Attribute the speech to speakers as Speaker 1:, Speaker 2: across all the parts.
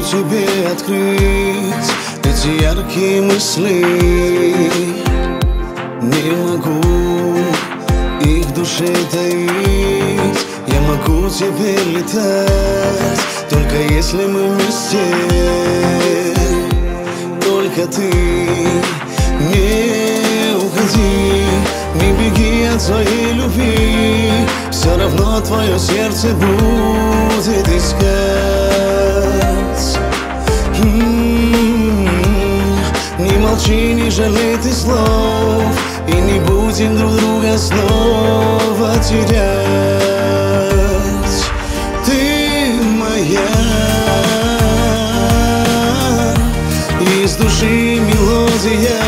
Speaker 1: тебе открыть эти яркие мысли. Не могу их в душе таить. Я могу теперь летать, только если мы вместе. Только ты не уходи, не беги от своей любви. Все равно твое сердце будет искать. Не молчи, не жалей ты слов, и не будем друг друга снова терять. Ты моя, из души мелодия,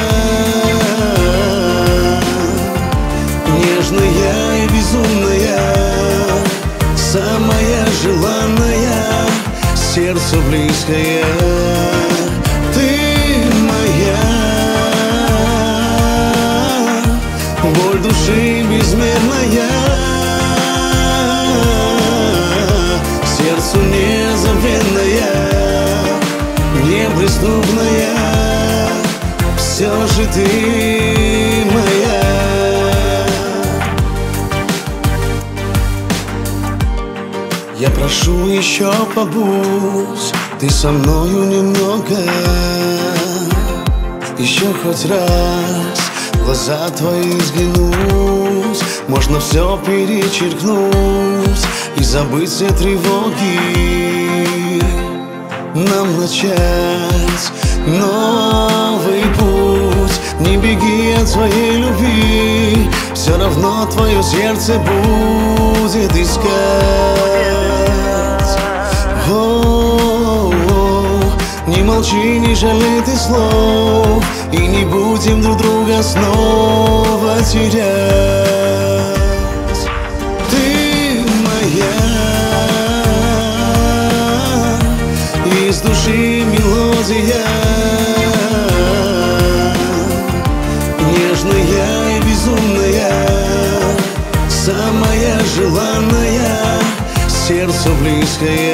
Speaker 1: нежная и безумная, самая желанная, сердцу близкая. Боль души безмерная, сердцу незабвенная, неприступная, все же ты моя. Я прошу, еще побудь ты со мною немного, еще хоть раз в глаза твои взглянуть, можно все перечеркнуть и забыть все тревоги. Нам начать новый путь, не беги от своей любви, все равно твое сердце будет искать. Не молчи, не жалей ты слов, и не будем друг друга снова терять. Ты моя, из души мелодия, нежная и безумная, самая желанная, сердцу близкая.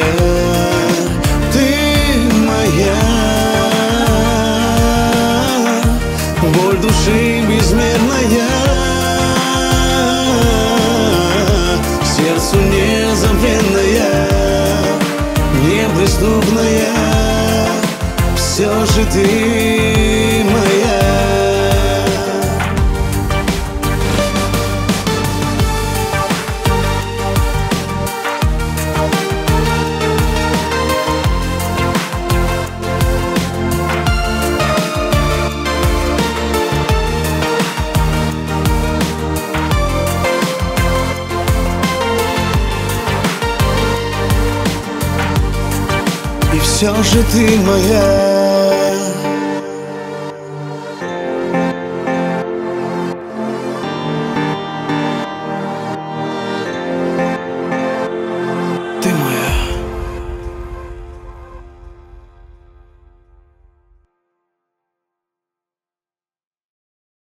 Speaker 1: Боль души безмерная, сердцу незабвенная, неприступная, все же ты моя. И все же ты моя.